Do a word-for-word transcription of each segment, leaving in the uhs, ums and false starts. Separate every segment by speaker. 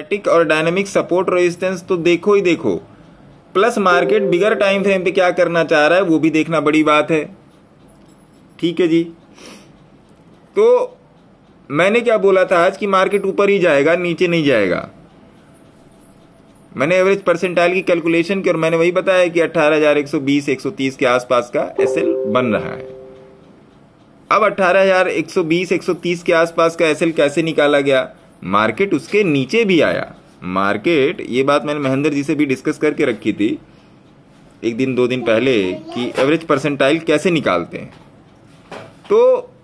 Speaker 1: Static और dynamic support resistance तो देखो ही देखो, plus market bigger time frame पे क्या करना चाह रहा है वो भी देखना बड़ी बात है। ठीक है जी, तो मैंने क्या बोला था आज कि मार्केट ऊपर ही जाएगा, नीचे नहीं जाएगा। मैंने एवरेज परसेंटाइल की कैलकुलेशन की और मैंने वही बताया कि अठारह हज़ार एक सौ बीस एक सौ तीस के आसपास का एसएल बन रहा है। अब अठारह हज़ार एक सौ बीस एक सौ तीस के आसपास का एसएल कैसे निकाला गया? मार्केट उसके नीचे भी आया। मार्केट, ये बात मैंने महेंद्र जी से भी डिस्कस करके रखी थी एक दिन दो दिन पहले कि एवरेज परसेंटाइल कैसे निकालते हैं। तो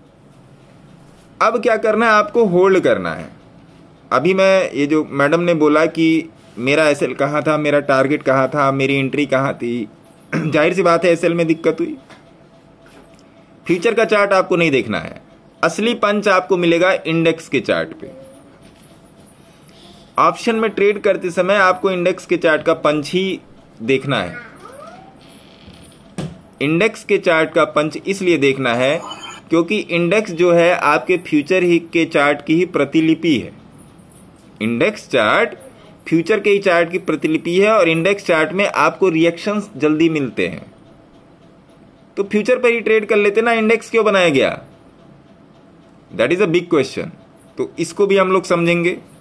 Speaker 1: अब क्या करना है, आपको होल्ड करना है। अभी मैं, ये जो मैडम ने बोला कि मेरा एसएल कहाँ था, मेरा टारगेट कहाँ था, मेरी एंट्री कहाँ थी, जाहिर सी बात है एसएल में दिक्कत हुई। फ्यूचर का चार्ट आपको नहीं देखना है, असली पंच आपको मिलेगा इंडेक्स के चार्ट पे। ऑप्शन में ट्रेड करते समय आपको इंडेक्स के चार्ट का पंच ही देखना है। इंडेक्स के चार्ट का पंच इसलिए देखना है क्योंकि इंडेक्स जो है आपके फ्यूचर ही के चार्ट की ही प्रतिलिपि है। इंडेक्स चार्ट फ्यूचर के ही चार्ट की प्रतिलिपि है और इंडेक्स चार्ट में आपको रिएक्शंस जल्दी मिलते हैं। तो फ्यूचर पर ही ट्रेड कर लेते ना, इंडेक्स क्यों बनाया गया? That is a big question. तो इसको भी हम लोग समझेंगे।